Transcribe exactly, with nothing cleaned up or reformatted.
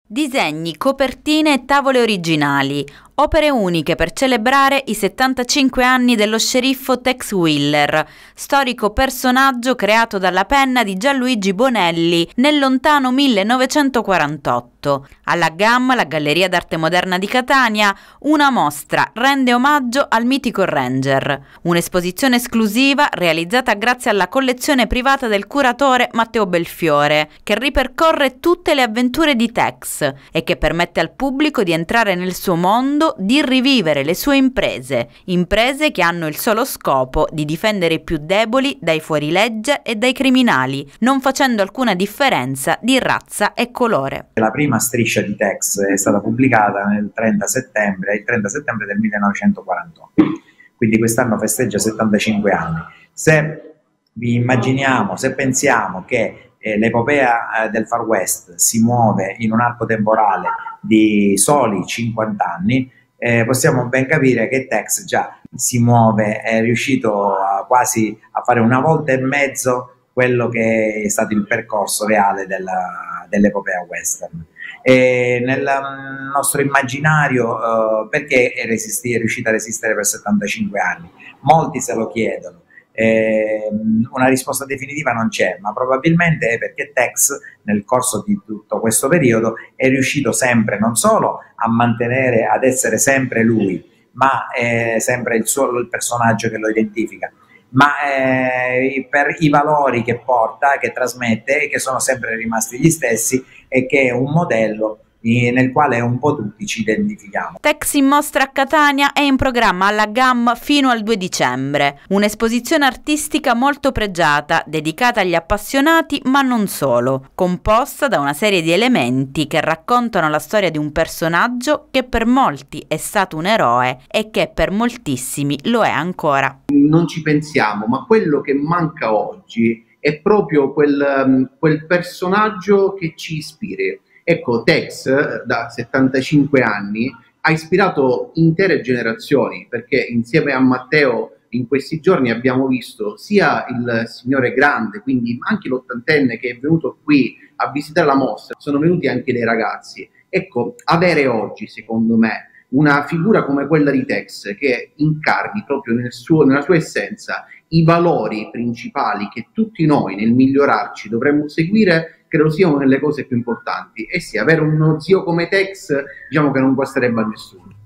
Disegni, copertine e tavole originali, opere uniche per celebrare i settantacinque anni dello sceriffo Tex Willer, storico personaggio creato dalla penna di Gianluigi Bonelli nel lontano millenovecentoquarantotto. Alla GAM, la Galleria d'Arte Moderna di Catania, una mostra rende omaggio al mitico Ranger, un'esposizione esclusiva realizzata grazie alla collezione privata del curatore Matteo Belfiore, che ripercorre tutte le avventure di Tex e che permette al pubblico di entrare nel suo mondo, di rivivere le sue imprese, imprese che hanno il solo scopo di difendere i più deboli dai fuorilegge e dai criminali, non facendo alcuna differenza di razza e colore. La prima striscia di Tex è stata pubblicata nel trenta settembre, il trenta settembre del millenovecentoquarantotto, quindi quest'anno festeggia settantacinque anni. Se vi immaginiamo, se pensiamo che Eh, l'epopea eh, del Far West si muove in un arco temporale di soli cinquanta anni, eh, possiamo ben capire che Tex già si muove, è riuscito a, quasi a fare una volta e mezzo quello che è stato il percorso reale dell'epopea dell western. E nel nostro immaginario eh, perché è, resisti, è riuscito a resistere per settantacinque anni? Molti se lo chiedono. Eh, una risposta definitiva non c'è, ma probabilmente è perché Tex nel corso di tutto questo periodo è riuscito sempre non solo a mantenere, ad essere sempre lui, ma è sempre il suo il personaggio che lo identifica, ma eh, per i valori che porta, che trasmette e che sono sempre rimasti gli stessi e che è un modello nel quale un po' tutti ci identifichiamo. Tex in mostra a Catania è in programma alla GAM fino al due dicembre, un'esposizione artistica molto pregiata, dedicata agli appassionati ma non solo, composta da una serie di elementi che raccontano la storia di un personaggio che per molti è stato un eroe e che per moltissimi lo è ancora. Non ci pensiamo, ma quello che manca oggi è proprio quel, quel personaggio che ci ispiri. Ecco, Tex da settantacinque anni ha ispirato intere generazioni, perché insieme a Matteo in questi giorni abbiamo visto sia il signore grande, quindi anche l'ottantenne che è venuto qui a visitare la mostra, sono venuti anche dei ragazzi. Ecco, avere oggi, secondo me, una figura come quella di Tex che incarni proprio nel suo, nella sua essenza i valori principali che tutti noi nel migliorarci dovremmo seguire, credo sia una delle cose più importanti. E sì, avere uno zio come Tex, diciamo che non guasterebbe a nessuno.